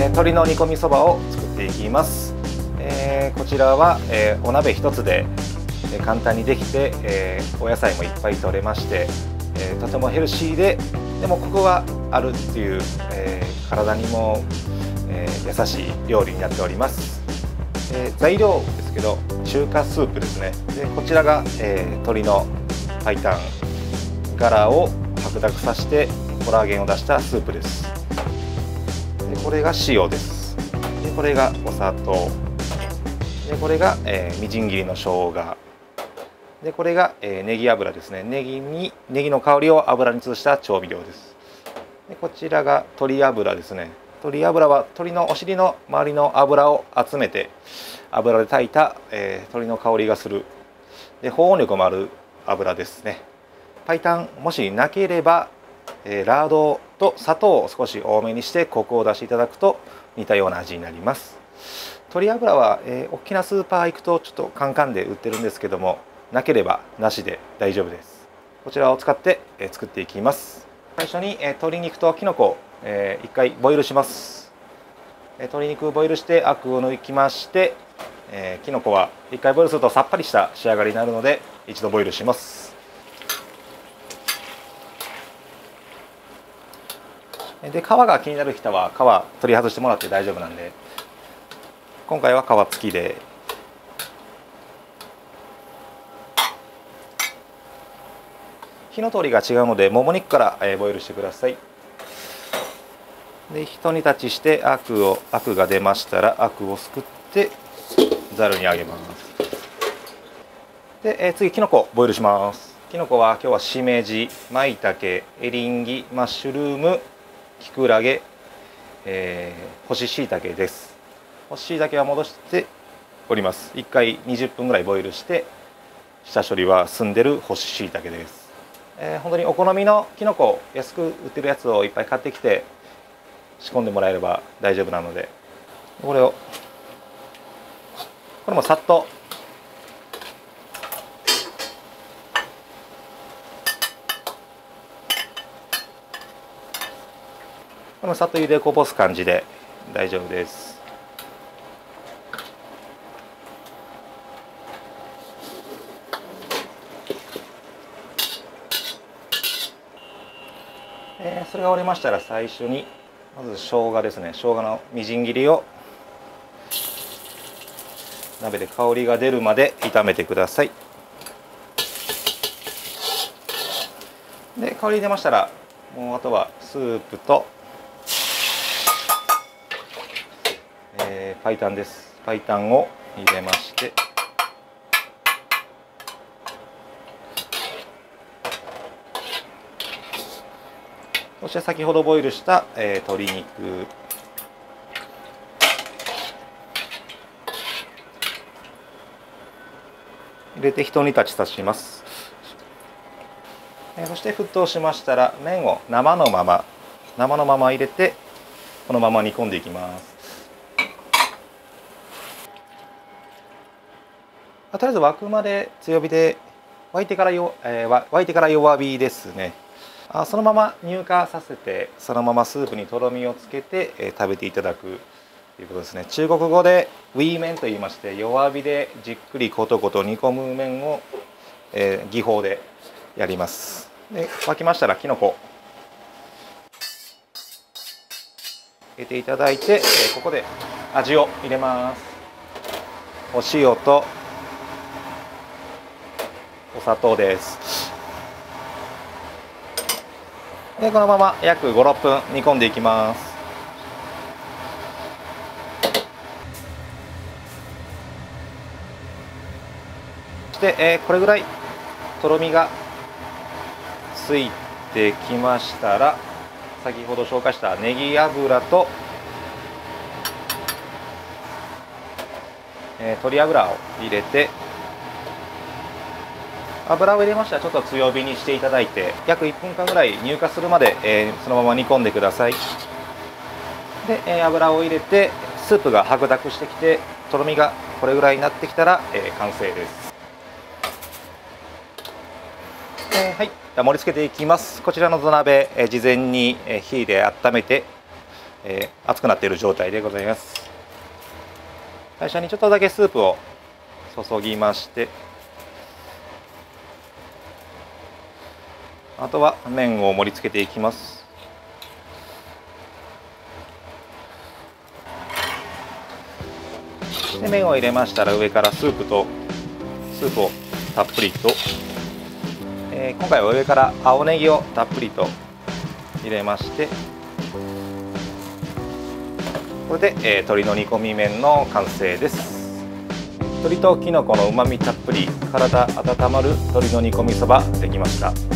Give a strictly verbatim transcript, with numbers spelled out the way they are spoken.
えー、鶏の煮込みそばを作っていきます。えー、こちらは、えー、お鍋一つで、えー、簡単にできて、えー、お野菜もいっぱい取れまして、えー、とてもヘルシーで、でもコクがあるっていう、えー、体にも、えー、優しい料理になっております。えー、材料ですけど、中華スープですね。でこちらが、えー、鶏の白湯ガラを白濁させてコラーゲンを出したスープです。でこれが塩です。でこれがお砂糖でこれが、えー、みじん切りの生姜でこれが、えー、ネギ油ですね。ネギにネギの香りを油に移した調味料です。でこちらが鶏油ですね。鶏油は鶏のお尻の周りの油を集めて油で炊いた、えー、鶏の香りがするで保温力もある油ですね。白湯もしなければ、えー、ラードと砂糖を少し多めにしてコクを出していただくと似たような味になります。鶏油は、えー、大きなスーパー行くとちょっとカンカンで売ってるんですけども、なければなしで大丈夫です。こちらを使って、えー、作っていきます。最初に、えー、鶏肉ときのこを、えー、いっかいボイルします。えー、鶏肉をボイルしてアクを抜きまして、えー、きのこはいっかいボイルするとさっぱりした仕上がりになるので一度ボイルします。で皮が気になる人は皮取り外してもらって大丈夫なんで、今回は皮付きで。火の通りが違うのでもも肉からボイルしてください。で一煮立ちしてアクをアクが出ましたらアクをすくってざるにあげます。で、え次きのこボイルします。きのこは今日はしめじ、まいたけ、エリンギ、マッシュルーム、きくらげ、えー、干し椎茸です。干し椎茸は戻しております。いっかいにじゅっぷんぐらいボイルして下処理は済んでる干し椎茸です。えー、本当にお好みのきのこ安く売ってるやつをいっぱい買ってきて仕込んでもらえれば大丈夫なので、これをこれもさっとこれもさっと茹でこぼす感じで大丈夫です。えー、それが終わりましたら最初にまず生姜ですね。生姜のみじん切りを鍋で香りが出るまで炒めてください。で香り出ましたらもうあとはスープと、えー、白湯です。白湯を入れまして、そして先ほどボイルした、えー、鶏肉、入れて一煮立ちさせます。えー、そして沸騰しましたら麺を生のまま生のまま入れてこのまま煮込んでいきます。とりあえず沸くまで強火で沸いてからよ、えー、沸いてから弱火ですね。あそのまま乳化させてそのままスープにとろみをつけて、えー、食べていただくということですね。中国語でウィー麺と言いまして、弱火でじっくりコトコト煮込む麺を、えー、技法でやります。で沸きましたらきのこ入れていただいて、えー、ここで味を入れます。お塩とお砂糖です。でこのまま約ご、ろっぷん煮込んでいきます。そして、えー、これぐらいとろみがついてきましたら先ほど紹介したネギ油と、えー、鶏油を入れて、油を入れましたらちょっと強火にしていただいて約いっぷんかんぐらい乳化するまで、えー、そのまま煮込んでください。で、えー、油を入れてスープが白濁してきてとろみがこれぐらいになってきたら、えー、完成です。えー、はい、盛り付けていきます。こちらの土鍋、えー、事前に火で温めてえー、熱くなっている状態でございます。最初にちょっとだけスープを注ぎまして、あとは麺を盛り付けていきます。で麺を入れましたら、上からスープとスープをたっぷりと、えー、今回は上から青ネギをたっぷりと入れまして、これで、えー、鶏の煮込み麺の完成です。鶏ときのこのうまみたっぷり、体温まる鶏の煮込みそばできました。